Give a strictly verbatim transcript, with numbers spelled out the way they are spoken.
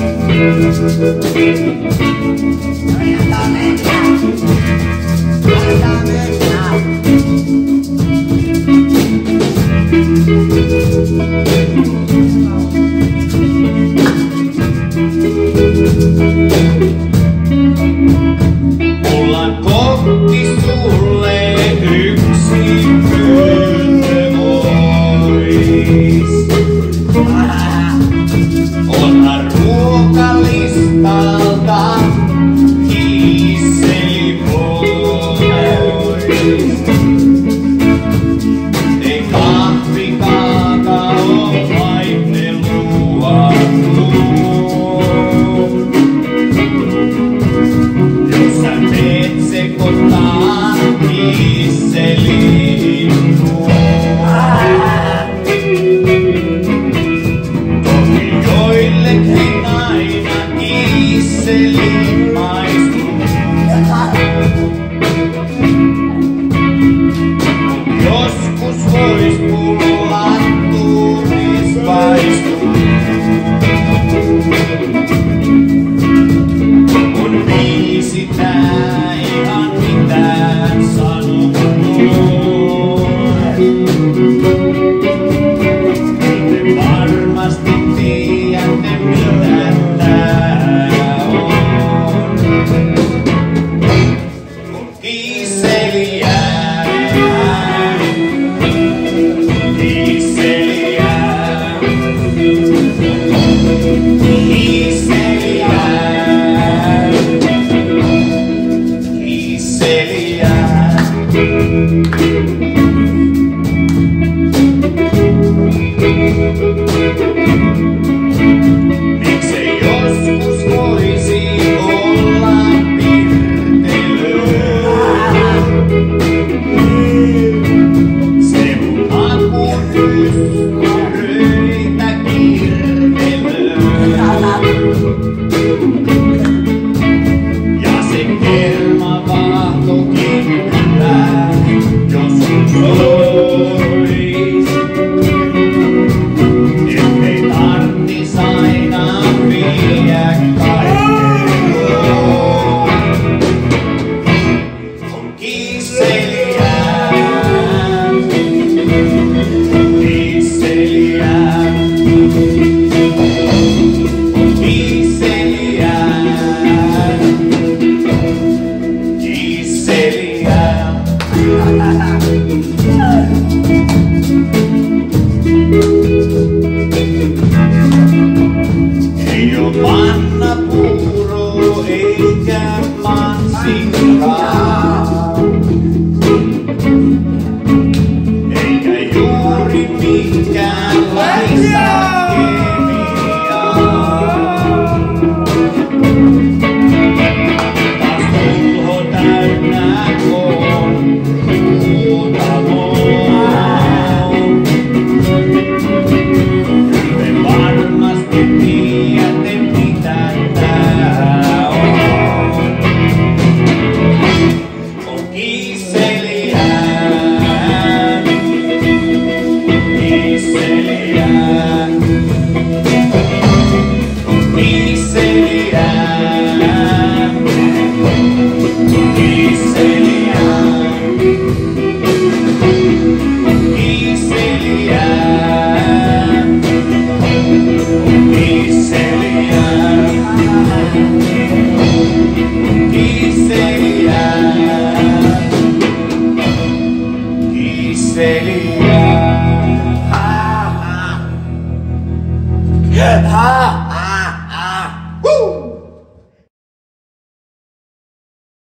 Mulla kokki sulle yksi pyyntö ois. Ota ruokalistalta hiisseli pois. Ei kahvi kaakao vaihtelua tuo. Jos sä teet sekoittaa hiisseliin nuo. Toki joillekin aina hiisseli maistuu. Joskus vois pulla tuunis paistuu. Mun biisi tää ihan mitään sanoo. Te varmasti tiedätte mitä tää on. Kun kiisseliä, kiisseliä, kiisseliä, kiisseliä. Miksei joskus voisi olla pirtelöä? Se mun akuympyröitä kirvelöä. Ja se kermavaahtokin pitää joskus ois. Ettei tarttis aina viedä kaikkea. On kiisseliä, kiisseliä, on kiisseliä, kiisseliä. Ei oo panna puuro eikä mansikkaa. Eikä juuri minkäänlaista kemiaa. Taas pulho täynnä on huutamoa. Te varmasti tiedätte mitä tää on. On kiisseliä, kiisseliä, on kiisseliä, kiisseliä, on kiisseliä. Kiisseliä.